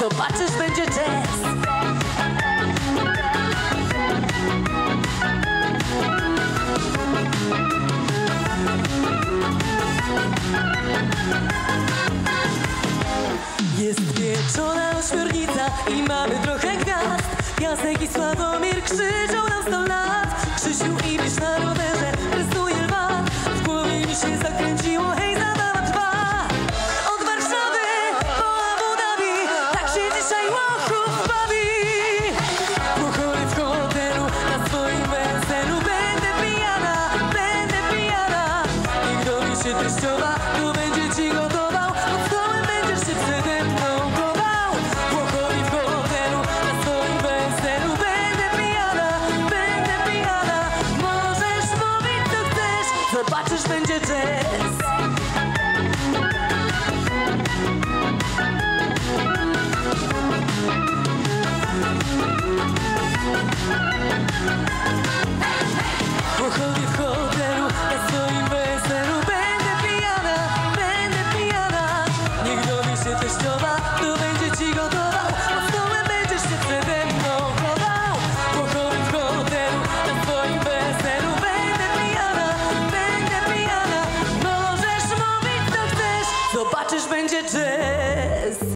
zobaczysz, będzie jazz. Jest wieczorna ośmiornica i mamy trochę gwiazd. Piasek i Sławomir krzyczą nam 100 lat. Krzysiu i Misz na rowerze rysuje lwa. W głowie mi się zakręciło, hej, zabawa trwa. Od Warszawy po Abu Dhabi, tak się dzisiaj Łochów bawi.